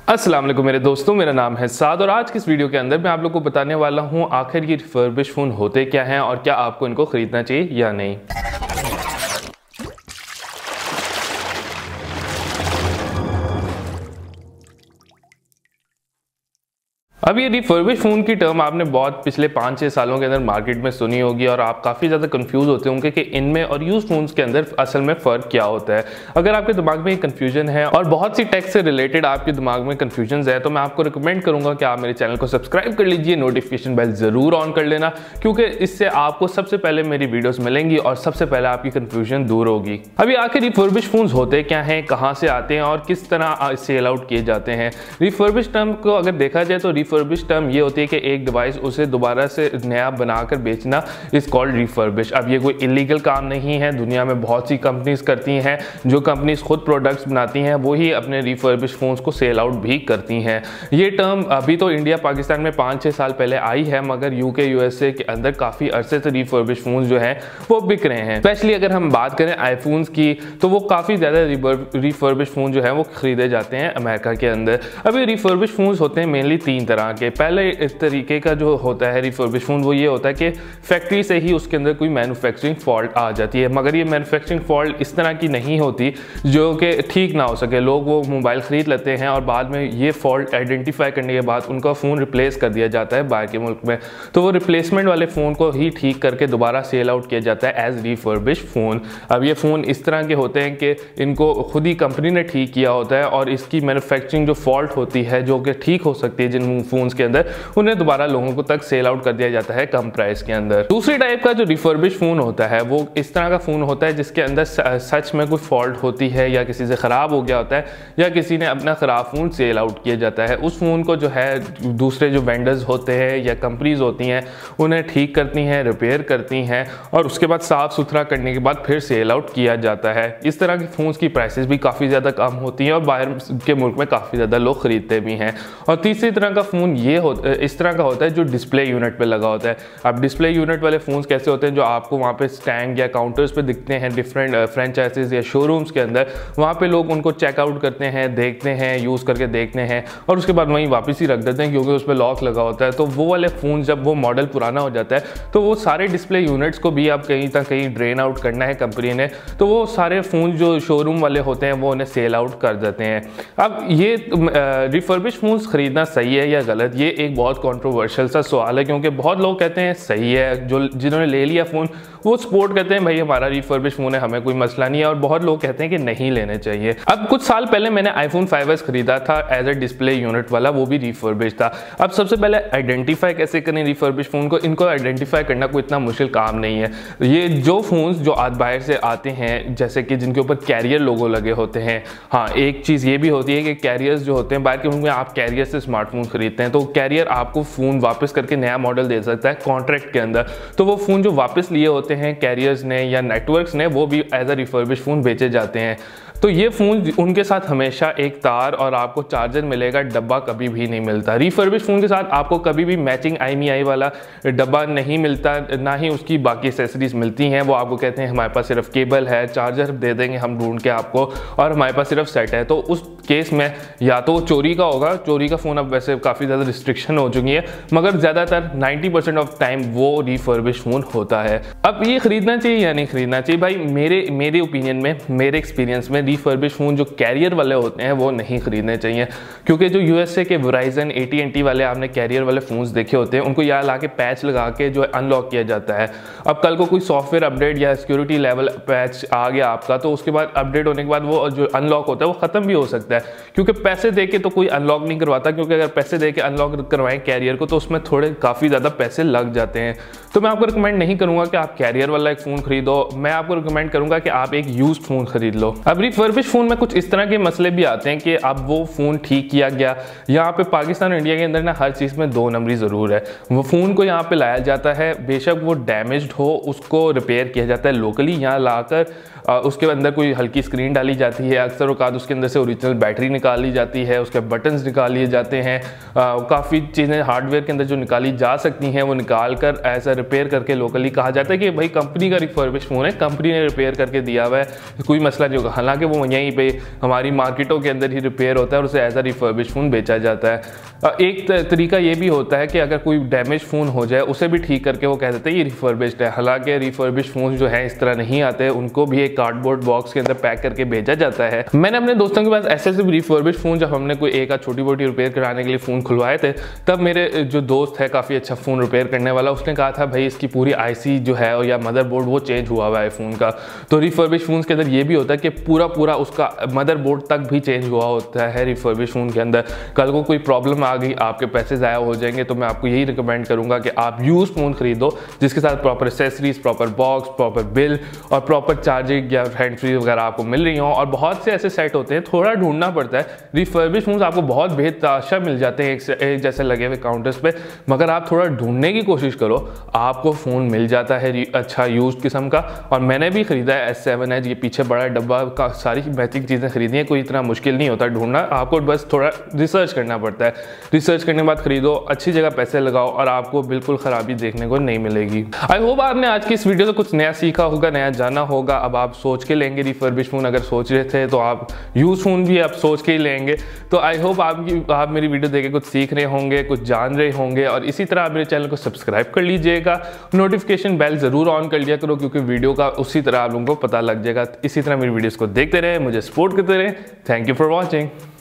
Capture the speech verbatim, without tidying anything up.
अस्सलाम वालेकुम मेरे दोस्तों, मेरा नाम है साद और आज की इस वीडियो के अंदर मैं आप लोग को बताने वाला हूं आखिर ये रिफर्बिश फ़ोन होते क्या हैं और क्या आपको इनको ख़रीदना चाहिए या नहीं। अब ये रिफर्बिश फ़ोन की टर्म आपने बहुत पिछले पाँच छः सालों के अंदर मार्केट में सुनी होगी और आप काफ़ी ज़्यादा कंफ्यूज होते होंगे कि इनमें और यूज फ़ोन्स के अंदर असल में फ़र्क क्या होता है। अगर आपके दिमाग में कन्फ्यूजन है और बहुत सी टेक से रिलेटेड आपके दिमाग में कन्फ्यूजन है तो मैं आपको रिकमेंड करूँगा कि आप मेरे चैनल को सब्सक्राइब कर लीजिए, नोटिफिकेशन बेल ज़रूर ऑन कर लेना क्योंकि इससे आपको सबसे पहले मेरी वीडियोज़ मिलेंगी और सबसे पहले आपकी कन्फ्यूजन दूर होगी। अभी आखिर रिफर्बिश फ़ोन्स होते क्या हैं, कहाँ से आते हैं और किस तरह सेल आउट किए जाते हैं। रिफर्बिश टर्म को अगर देखा जाए तो रिफर्बिश टर्म ये होती है कि एक डिवाइस उसे दोबारा से नया बनाकर बेचना इज कॉल्ड रिफर्बिश। अब ये कोई इलीगल काम नहीं है, दुनिया में बहुत सी कंपनीज करती हैं। जो कंपनीज खुद प्रोडक्ट्स बनाती हैं वही अपने रिफर्बिश फोन्स को सेल आउट भी करती हैं। ये टर्म अभी तो इंडिया पाकिस्तान में पाँच छः साल पहले आई है, मगर यूके यूएसए के अंदर काफ़ी अरसे से रिफर्बिश फोन्स जो हैं वो बिक रहे हैं। स्पेशली अगर हम बात करें आईफोन्स की तो वो काफ़ी ज़्यादा रिफर्बिश फोन जो है वो खरीदे जाते हैं अमेरिका के अंदर। अब ये रिफर्बिश फोन्स होते हैं मेनली तीन तरह के। पहले इस तरीके का जो होता है रिफर्बिश फोन वो ये होता है कि फैक्ट्री से ही उसके अंदर कोई मैन्युफैक्चरिंग फॉल्ट आ जाती है, मगर ये मैन्युफैक्चरिंग फॉल्ट इस तरह की नहीं होती जो कि ठीक ना हो सके। लोग वो मोबाइल ख़रीद लेते हैं और बाद में ये फॉल्ट आइडेंटिफाई करने के बाद उनका फ़ोन रिप्लेस कर दिया जाता है बाहर के मुल्क में, तो वो रिप्लेसमेंट वाले फ़ोन को ही ठीक करके दोबारा सेल आउट किया जाता है एज रिफर्बिश फ़ोन। अब ये फ़ोन इस तरह के होते हैं कि इनको खुद ही कंपनी ने ठीक किया होता है और इसकी मैन्युफैक्चरिंग जो फॉल्ट होती है जो कि ठीक हो सकती है जिन फ़ोन्स के अंदर, उन्हें दोबारा लोगों को तक सेल आउट कर दिया जाता है कम प्राइस के अंदर। दूसरी टाइप का जो रिफर्बिश फोन होता है वो इस तरह का फोन होता है जिसके अंदर सच में कोई फॉल्ट होती है या किसी से ख़राब हो गया होता है या किसी ने अपना ख़राब फ़ोन सेल आउट किया जाता है। उस फ़ोन को जो है दूसरे जो वेंडर्स होते हैं या कंपनीज होती हैं उन्हें ठीक करती हैं, रिपेयर करती हैं और उसके बाद साफ़ सुथरा करने के बाद फिर सेल आउट किया जाता है। इस तरह के फ़ोन्स की प्राइसेस भी काफ़ी ज़्यादा कम होती हैं और बाहर के मुल्क में काफ़ी ज़्यादा लोग ख़रीदते भी हैं। और तीसरी तरह का फ़ोन ये हो इस तरह का होता है जो डिस्प्ले यूनिट पे लगा होता है। अब डिस्प्ले यूनिट वाले फ़ोन्स कैसे होते हैं जो आपको वहाँ पे स्टैंड या काउंटर्स पे दिखते हैं डिफरेंट फ्रेंचाइजीज या शोरूम्स के अंदर। वहाँ पे लोग उनको चेकआउट करते हैं, देखते हैं, यूज़ करके देखते हैं और उसके बाद वहीं वापस ही रख देते हैं क्योंकि उस पर लॉक लगा होता है। तो वो वाले फ़ोन जब वो मॉडल पुराना हो जाता है तो वो सारे डिस्प्ले यूनिट्स को भी अब कहीं ना कहीं ड्रेन आउट करना है कंपनी ने, तो वो सारे फ़ोन जो शोरूम वाले होते हैं वो उन्हें सेल आउट कर देते हैं। अब ये रिफर्बिश फ़ोन्स ख़रीदना सही है या गलत, ये एक बहुत कॉन्ट्रोवर्शियल सा सवाल है क्योंकि बहुत लोग कहते हैं सही है, जो जिन्होंने ले लिया फ़ोन वो सपोर्ट करते हैं भाई हमारा रिफर्बिश फ़ोन है, हमें कोई मसला नहीं है, और बहुत लोग कहते हैं कि नहीं लेने चाहिए। अब कुछ साल पहले मैंने आईफोन फाइव एस खरीदा था एज ए डिस्प्ले यूनिट वाला, वो भी रिफर्बिश था। अब सबसे पहले आइडेंटिफाई कैसे करें रिफर्बिश फ़ोन को, इनको आइडेंटिफाई करना कोई इतना मुश्किल काम नहीं है। ये जो फ़ोन्स जो आज बाहर से आते हैं जैसे कि जिनके ऊपर कैरियर लोगो लगे होते हैं, हाँ एक चीज़ ये भी होती है कि कैरियर्स जो होते हैं बाहर के मुल्क में आप कैरियर से स्मार्टफोन खरीदते हैं तो कैरियर आपको फ़ोन वापस करके नया मॉडल दे सकता है कॉन्ट्रैक्ट के अंदर। तो वो फ़ोन जो वापस लिए होते हैं कैरियर्स ने या नेटवर्क्स ने वो भी एज अ रिफर्बिश फ़ोन बेचे जाते हैं। तो ये फ़ोन उनके साथ हमेशा एक तार और आपको चार्जर मिलेगा, डब्बा कभी भी नहीं मिलता। रिफर्बिश फ़ोन के साथ आपको कभी भी मैचिंग आई एम ई आई वाला डब्बा नहीं मिलता, ना ही उसकी बाकी एसेसरीज मिलती हैं। वो आपको कहते हैं हमारे पास सिर्फ केबल है, चार्जर दे देंगे हम ढूंढ के आपको और हमारे पास सिर्फ सेट है। तो उस केस में या तो चोरी का होगा, चोरी का फ़ोन अब वैसे काफ़ी ज़्यादा रिस्ट्रिक्शन हो चुकी है, मगर ज़्यादातर नाइन्टी परसेंट ऑफ टाइम वो रिफर्बिश फ़ोन होता है। अब ये ख़रीदना चाहिए या नहीं ख़रीदना चाहिए, भाई मेरे मेरे ओपिनियन में, मेरे एक्सपीरियंस में रिफर्बिश फ़ोन जो कैरियर वाले होते हैं वो नहीं खरीदने चाहिए क्योंकि जो यूएसए के Verizon A T and T वाले आपने कैरियर वाले फ़ोन्स देखे होते हैं उनको यहाँ ला के पैच लगा के जो है अनलॉक किया जाता है। अब कल को कोई सॉफ्टवेयर अपडेट या सिक्योरिटी लेवल पैच आ गया आपका तो उसके बाद अपडेट होने के बाद वो जो अनलॉक होता है वो ख़त्म भी हो सकता है क्योंकि पैसे दे के तो कोई अनलॉक नहीं करवाता, क्योंकि अगर पैसे दे के अनलॉक करवाएं कैरियर को तो उसमें थोड़े काफ़ी ज़्यादा पैसे लग जाते हैं। तो मैं आपको रिकमेंड नहीं करूँगा कि आप कैरियर वाला एक फ़ोन खरीदो, मैं आपको रिकमेंड करूँगा कि आप एक यूज्ड फ़ोन खरीद लो। अब रिफर्बिश फ़ोन में कुछ इस तरह के मसले भी आते हैं कि अब वो फ़ोन ठीक किया गया, यहाँ पे पाकिस्तान और इंडिया के अंदर ना हर चीज़ में दो नंबरी ज़रूर है। वो फ़ोन को यहाँ पे लाया जाता है, बेशक वो डैमेज्ड हो उसको रिपेयर किया जाता है लोकली, यहाँ लाकर उसके अंदर कोई हल्की स्क्रीन डाली जाती है, अक्सर औकात उसके अंदर से ओरिजिनल बैटरी निकाल ली जाती है, उसके बटन्स निकाल लिए जाते हैं, काफ़ी चीज़ें हार्डवेयर के अंदर जो निकाली जा सकती हैं वो निकाल कर ऐसा रिपेयर करके लोकली कहा जाता है कि भाई कंपनी का रिफर्बिश फ़ोन है, कंपनी ने रिपेयर करके दिया हुआ है, कोई मसला नहीं होगा। हालांकि वो यहीं पे हमारी मार्केटों के अंदर ही रिपेयर होता है और उसे एज अ रिफर्बिश फ़ोन बेचा जाता है। एक तरीका ये भी होता है कि अगर कोई डैमेज फ़ोन हो जाए उसे भी ठीक करके वो कह देते हैं ये रिफर्बिश्ड है। हालांकि रिफर्बिश्ड फ़ोन जो है इस तरह नहीं आते, उनको भी एक कार्डबोर्ड बॉक्स के अंदर पैक करके भेजा जाता है। मैंने अपने दोस्तों के पास ऐसे ऐसे रिफर्बिश्ड फ़ोन, जब हमने कोई एक छोटी मोटी रिपेयर कराने के लिए फ़ोन खुलवाए थे, तब मेरे जो दोस्त है काफ़ी अच्छा फ़ोन रिपेयर करने वाला, उसने कहा था भाई इसकी पूरी आईसी जो है या मदरबोर्ड वो चेंज हुआ हुआ है फ़ोन का। तो रिफर्बिश्ड फ़ोन के अंदर ये भी होता है कि पूरा पूरा उसका मदरबोर्ड तक भी चेंज हुआ होता है रिफर्बिश्ड फ़ोन के अंदर। कल को कोई प्रॉब्लम आ गई, आपके पैसे ज़ाया हो जाएंगे, तो मैं आपको यही रिकमेंड करूंगा कि आप यूज फ़ोन खरीदो जिसके साथ proper accessories, proper box, proper bill और प्रॉपर चार्जिंग या हैंड फ्री वगैरह आपको मिल रही हो। और बहुत से ऐसे सेट होते हैं, थोड़ा ढूंढना पड़ता है। रिफर्बिश्ड फ़ोन आपको बहुत बेहताशा मिल जाते हैं एक, एक जैसे लगे हुए काउंटर्स पे, मगर आप थोड़ा ढूंढने की कोशिश करो, आपको फ़ोन मिल जाता है अच्छा यूज किस्म का। और मैंने भी खरीदा है एस सेवन एच, ये पीछे बड़ा डब्बा का सारी मैचिंग चीज़ें खरीदी हैं, कोई इतना मुश्किल नहीं होता ढूंढना, आपको बस थोड़ा रिसर्च करना पड़ता है। रिसर्च करने के बाद खरीदो, अच्छी जगह पैसे लगाओ और आपको बिल्कुल खराबी देखने को नहीं मिलेगी। आई होप आपने आज की इस वीडियो से कुछ नया सीखा होगा, नया जाना होगा। अब आप सोच के लेंगे रिफर्बिश फ़ोन, अगर सोच रहे थे तो आप यूज फ़ोन भी आप सोच के ही लेंगे। तो आई होप आपकी आप मेरी वीडियो देख के कुछ सीख रहे होंगे, कुछ जान रहे होंगे। और इसी तरह आप मेरे चैनल को सब्सक्राइब कर लीजिएगा, नोटिफिकेशन बेल जरूर ऑन कर लिया करो, क्योंकि वीडियो का उसी तरह आप लोगों को पता लग जाएगा। इसी तरह मेरी वीडियोस को देखते रहे, मुझे सपोर्ट करते रहे। Thank you for watching.